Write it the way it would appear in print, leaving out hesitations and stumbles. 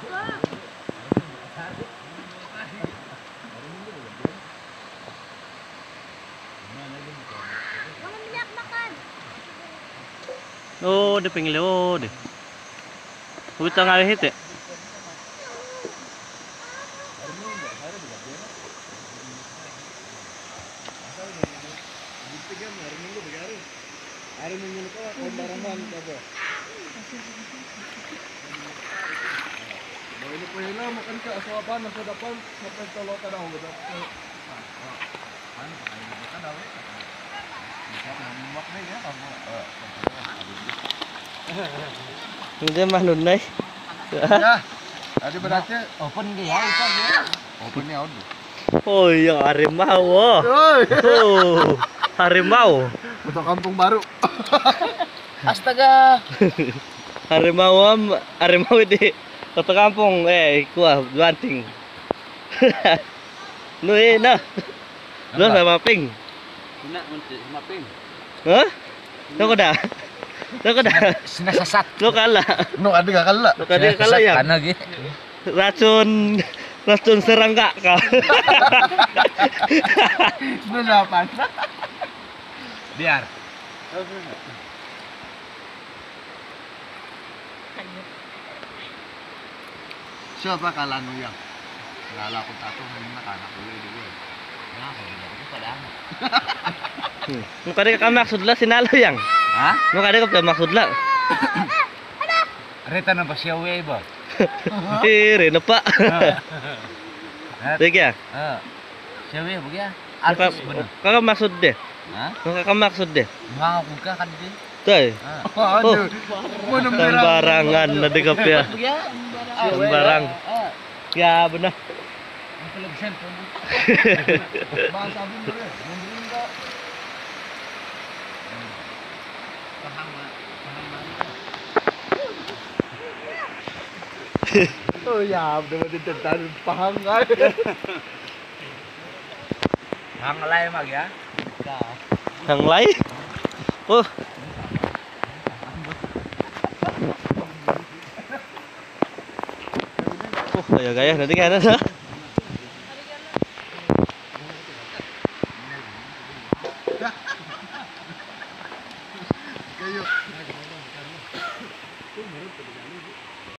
Oh, dia pengen leo deh. Utang ngahit ya. Ini pahila makan ka asapan nasa dapan sampai tolo ka daw gitu. Hindi manun na eh. Ya. Ada berarti open dia itu dia. Open ya udah. Oh, yang harimau. Oh, harimau. Betul kampung baru. Astaga. Harimau di kota kampung kuah banting. Nu na. Lu sama ping. Kena sama ping. Hah? Lu dah. Lu dah. Sinasasat. Lu kalah. No ada gak kalah. Lu tadi kalah ya. Karena gitu. Racun serangga kau. Berapa? Biar. Siapa kalah nu yang? Lala aku tato hanya anak boleh dulu. Nah, kalau pada anak. Muka dia ka maksud lah sinalo yang. Hah? Muka dia ka maksud lah. Reta na ba siya way ba? Rena pak. Tiga. Siya way ba ya? Muka Artis bener. kakak maksud deh. Hah? Muka ka maksud deh. Mga kuka kan di. Tuh. Aduh. Mana Sembarangan na dikap ya. Sembarang. Ya benar. Bahasa abang dulu ya. Mundurin kok. Oh ya, udah ditentang paham kan? Hang lain mag ya. Yang lain. Oh. Oh, gaya-gaya nanti kan ada.